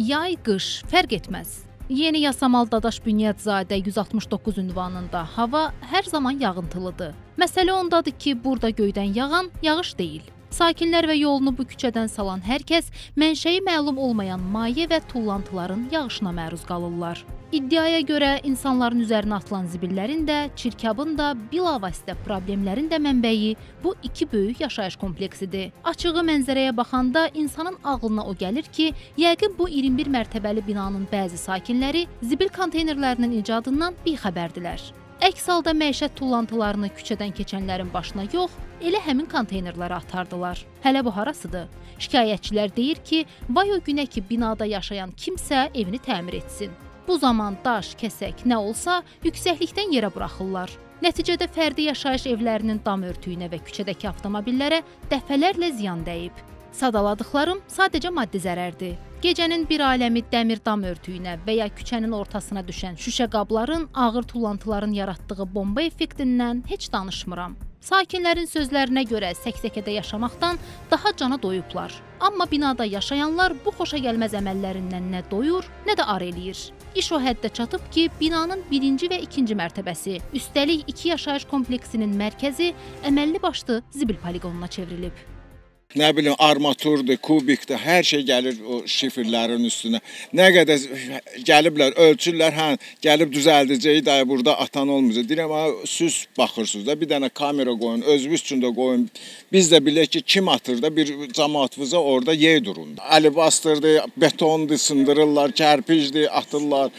Yay, qış, fərq etməz. Yeni Yasamal Dadaş Bünyadzadə 169 ünvanında hava hər zaman yağıntılıdır. Məsələ ondadır ki, burada göydən yağan yağış deyil. Sakinlər və yolunu bu küçədən salan hər kəs mənşəyi məlum olmayan maye və tullantıların yağışına məruz qalırlar. İddiaya görə insanların üzərinə atılan zibillərin də, çirkabın da, bilavasitə problemlərin də mənbəyi bu iki böyük yaşayış kompleksidir. Açığı mənzərəyə baxanda insanın ağlına o gəlir ki, yəqin bu 21 mərtəbəli binanın bəzi sakinləri zibil konteynerlərinin icadından bixəbərdilər. Əks halda məişət tullantılarını küçədən keçənlərin başına yox, elə həmin konteynerlərə atardılar. Hələ bu harasıdır? Şikayətçilər deyir ki, vay o günə ki, binada yaşayan kimsə evini təmir etsin. Bu zaman daş, kəsək nə olsa yüksəklikdən yerə buraxırlar. Nəticədə fərdi yaşayış evlərinin dam örtüyünə və küçədəki avtomobillərə dəfələrlə ziyan dəyib. Sadaladıqlarım sadəcə maddi zərərdir. Gecənin bir aləmi dəmir dam örtüyünə və ya küçənin ortasına düşən şüşə qabların, ağır tullantıların yaratdığı bomba effektindən heç danışmıram. Sakinlərin sözlərinə görə səksəkədə yaşamaqdan daha cana doyublar. Amma binada yaşayanlar bu xoşa gəlməz əməllərindən nə doyur, nə də ar eləyir. İş o həddə çatıb ki, binanın 1-ci və 2-ci mərtəbəsi, üstəlik 2 yaşayış kompleksinin mərkəzi əməlli başlı zibil poligonuna çevrilib. Nə bilim, armaturdur, kubikdir, hər şey gəlir o şifrlərin üstünə. Nə qədər gəliblər, ölçürlər, gəlib düzəldəcəyi də burada atan olmayacaq. Deyirəm, süs baxırsınız da, bir dənə kamera qoyun, özünüz üçün də qoyun. Biz də bilək ki, kim atır da bir cəmaatımıza orada yer durun. Alibastırdır, betondur, sındırırlar, kərpicdir, atırlar.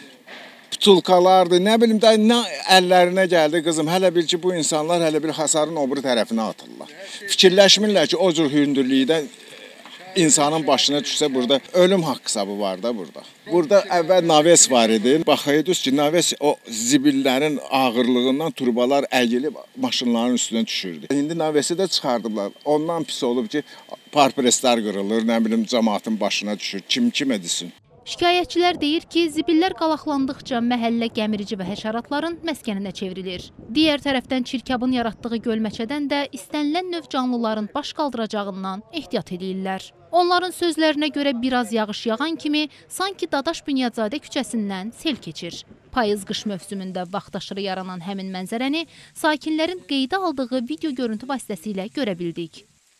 Putulkalardır, nə bilim, nə əllərinə gəldi qızım. Hələ bil ki, bu insanlar hələ bir hasarın o biri tərəfinə atırlar. Fikirləşmirlər ki, o cür hündürlükdən insanın başına düşsə burada ölüm haqqı hesabı var da burada. Burada əvvəl naves var idi. Baxaydınız ki, naves o zibillərin ağırlığından turbalar əyilib maşınların üstünə düşürdü. İndi navesi də çıxardıblar. Ondan pis olub ki, parpreslər qırılır, nə bilim, cəmaatın başına düşür. Kim edisin? Şikayətçilər deyir ki, zibillər qalaqlandıqca məhəllə gəmirici və həşəratların məskəninə çevrilir. Digər tərəfdən çirkabın yaratdığı gölməçədən də istənilən növ canlıların baş qaldıracağından ehtiyat edirlər. Onların sözlərinə görə biraz yağış yağan kimi sanki Dadaş Bünyadzadə küçəsindən sel keçir. Payız-qış mövsümündə vaxtaşırı yaranan həmin mənzərəni sakinlərin qeydə aldığı video görüntü vasitəsilə görə bildik.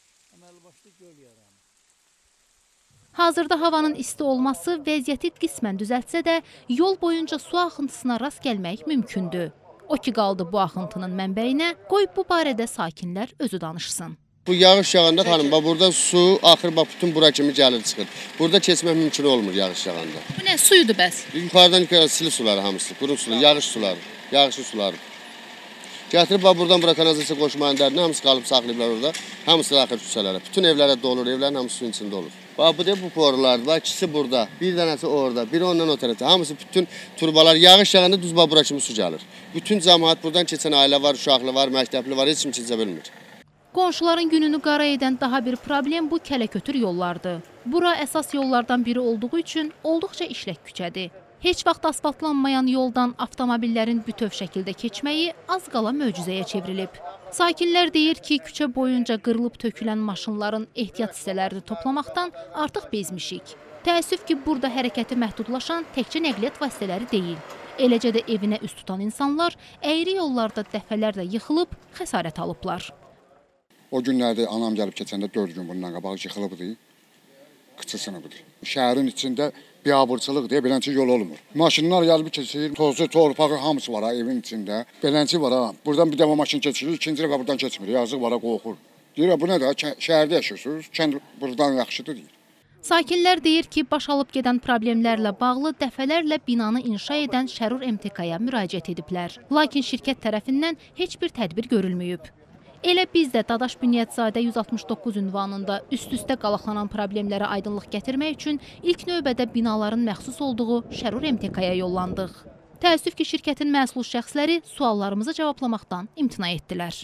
Hazırda havanın isti olması vəziyyəti qismən düzəltsə də, yol boyunca su axıntısına rast gəlmək mümkündür. O ki qaldı bu axıntının mənbəyinə, qoy bu barədə sakinlər özü danışsın. Bu yağış yağanda xanım, burada su axır, bütün bura kimi gəlir çıxır. Burada keçmək mümkün olmur yağış yağanda. Bu nə suyudur bəs? Yuxarıdan yuxarı sili suları hamısı, quru suları, yağış suları, yağışlı suları. Gətirib buradan bura kanalizasiya qoşmanın dərini hamısı qalıb saxlayıblar orada. Hamısı axır küçələrə. Bütün evlərə dolur, evlərin hamısı suyun içində olur. Bu borulardır, ikisi burada, bir dənəsi orada, biri ondan o tərəfdə. Hamısı bütün turbalar yağış yağanda düz bura kimi su gəlir. Bütün cəmaət buradan keçən ailə var, uşaqlı var, məktəbli var, heç kim keçə bilmir. Qonşuların gününü qara edən daha bir problem bu kələkötür yollardır. Bura əsas yollardan biri olduğu üçün olduqca işlək küçədir. Heç vaxt asfaltlanmayan yoldan avtomobillərin bütöv şəkildə keçməyi az qala möcüzəyə çevrilib. Sakinlər deyir ki, küçə boyunca qırılıb tökülən maşınların ehtiyat hissələrini toplamaqdan artıq bezmişik. Təəssüf ki, burada hərəkəti məhdudlaşan təkcə nəqliyyat vasitələri deyil. Eləcə də evinə üst tutan insanlar əyri yollarda dəfələrlə yıxılıb, xəsarət alıblar. O günlərdə anam gəlib keçəndə 4 gün bundan qabaq yıxılıbdır, qıçı sınıbıdır. Şəhərin içində biabırçılıq deyə belənçi yol olmur. Maşınlar gəlib keçir, tozu, torpağı hamısı var evin içində. Belənçi var ha. Buradan bir dəfə maşın keçirir, ikinci dəfə buradan keçmir. Yazıq var, qorxur. Deyir, bu nədir? Şəhərdə yaşıyorsunuz, kənd buradan yaxşıdır deyir. Sakinlər deyir ki, baş alıb gedən problemlərlə bağlı dəfələrlə binanı inşa edən Şərur MTK-ya müraciət ediblər. Lakin şirkət tərəfindən heç bir tədbir görülməyib. Elə biz də Dadaş Bünyadzadə 169 ünvanında üst-üstə qalaqlanan problemlərə aydınlıq gətirmək üçün ilk növbədə binaların məxsus olduğu Şərur MTK-ya yollandıq. Təəssüf ki, şirkətin məsul şəxsləri suallarımızı cavablamaqdan imtina etdilər.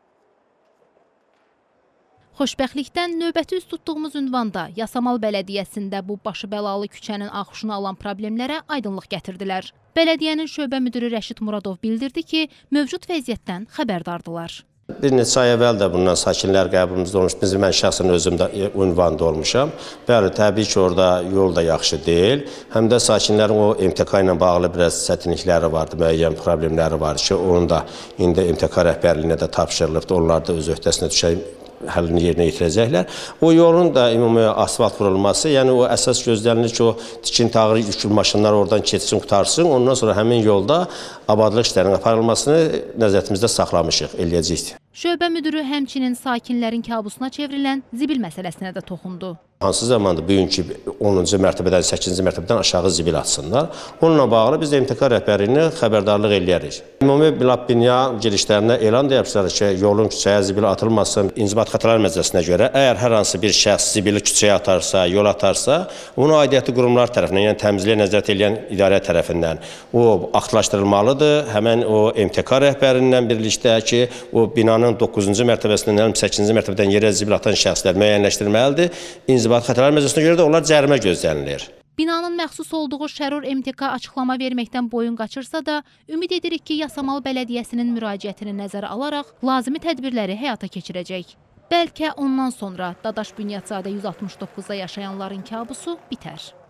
Xoşbəxtlikdən növbəti üst tutduğumuz ünvanda Yasamal Bələdiyyəsində bu başı bəlalı küçənin axışını alan problemlərə aydınlıq gətirdilər. Bələdiyyənin şöbə müdürü Rəşid Muradov bildirdi ki, mövcud vəziyyətdən xəbərdardılar. Bir neçə ay əvvəl də bundan sakinlər qəbulumuzda olmuş. Mən şəxsən özüm də ünvanda olmuşam. Bəli, təbii ki, orada yol da yaxşı deyil. Həm də sakinlərin o MTK ilə bağlı biraz çətinlikləri vardı, müəyyən problemləri vardı ki, onun da indi MTK rəhbərliyinə də tapşırılıbdır. Onlar da öz öhdəsinə düşən həllini yerinə yetirəcəklər. O yolun da ümumi asfalt vurulması, yəni o əsas gözlənilir ki, o tikinti ağır yüklü maşınlar oradan keçsin, qutarsın. Ondan sonra həmin yolda abadlıq işlərinin aparılmasını nəzarətimizdə saxlamışıq, eləyəcəkdir. Şöbə müdürü həmçinin sakinlərin kabusuna çevrilən zibil məsələsinə də toxundu. Hansı zamanda bugünkü 10-cu mərtəbədən 8-ci mərtəbədən aşağı zibil atsınlar. Onunla bağlı biz MTK rəhbərinə xəbərdarlıq eləyərik. Ümumi bina girişlərinə elan da yapmışlar ki, yolun küçəyə zibili atılmasın. İnzibat xətalar məcəlləsinə görə əgər hər hansı bir şəxs zibili küçəyə atarsa, yol atarsa, onu aidiyyatlı qurumlar tərəfindən, yəni təmizliyə nəzarət edən idarə tərəfindən o aktulaşdırılmalıdır. Həmən o MTK rəhbərindən birlikdə ki, o binanın 9-cu mərtəbəsindən 8-ci mərtəbədən yerə zibil atan şəxslər müəyyənləşdirməlidir. İnzibat xətalar məcəlləsinə görə də onlar cərimə gözlənilir. Binanın məxsus olduğu Şərur MTK açıqlama verməkdən boyun qaçırsa da, ümid edirik ki, Yasamal Bələdiyyəsinin müraciətini nəzərə alaraq lazımi tədbirləri həyata keçirəcək. Bəlkə ondan sonra Dadaş Bünyadzadə 169-da yaşayanların kabusu bitər.